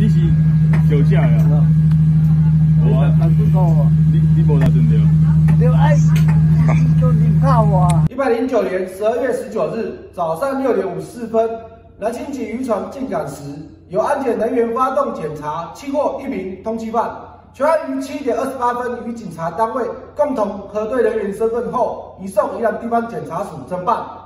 你是酒驾呀？我难不够啊！ 你无拿真对？ 对哎，就你怕我。 109年12月19日早上6点54分，南清级渔船进港时，由安检人员发动检查，缉获1名通缉犯。全案于7点28分与警察单位共同核对人员身份后，移送宜兰地方检察署侦办。